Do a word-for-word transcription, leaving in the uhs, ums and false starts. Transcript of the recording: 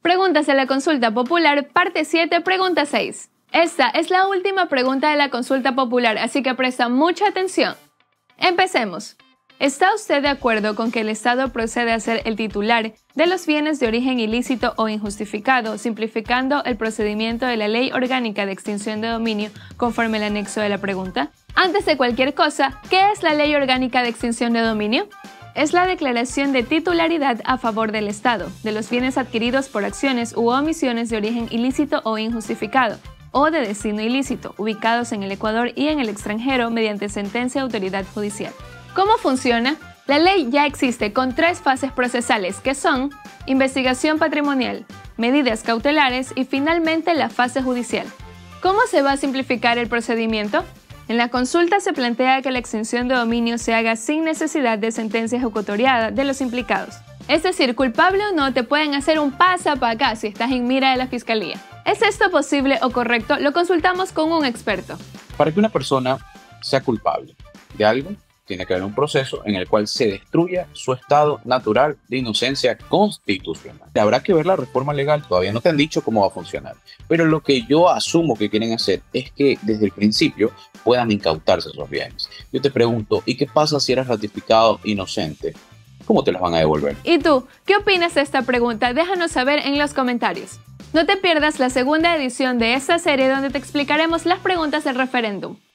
Preguntas de la consulta popular, parte siete, pregunta seis. Esta es la última pregunta de la consulta popular, así que presta mucha atención. Empecemos. ¿Está usted de acuerdo con que el Estado procede a ser el titular de los bienes de origen ilícito o injustificado, simplificando el procedimiento de la Ley Orgánica de Extinción de Dominio conforme al anexo de la pregunta? Antes de cualquier cosa, ¿qué es la Ley Orgánica de Extinción de Dominio? Es la declaración de titularidad a favor del Estado, de los bienes adquiridos por acciones u omisiones de origen ilícito o injustificado, o de destino ilícito, ubicados en el Ecuador y en el extranjero mediante sentencia de autoridad judicial. ¿Cómo funciona? La ley ya existe con tres fases procesales que son investigación patrimonial, medidas cautelares y finalmente la fase judicial. ¿Cómo se va a simplificar el procedimiento? En la consulta se plantea que la extinción de dominio se haga sin necesidad de sentencia ejecutoriada de los implicados. Es decir, culpable o no, te pueden hacer un pasa para acá si estás en mira de la fiscalía. ¿Es esto posible o correcto? Lo consultamos con un experto. Para que una persona sea culpable de algo, tiene que haber un proceso en el cual se destruya su estado natural de inocencia constitucional. Habrá que ver la reforma legal, todavía no te han dicho cómo va a funcionar, pero lo que yo asumo que quieren hacer es que desde el principio puedan incautarse esos bienes. Yo te pregunto, ¿y qué pasa si eres ratificado inocente? ¿Cómo te las van a devolver? ¿Y tú? ¿Qué opinas de esta pregunta? Déjanos saber en los comentarios. No te pierdas la segunda edición de esta serie donde te explicaremos las preguntas del referéndum.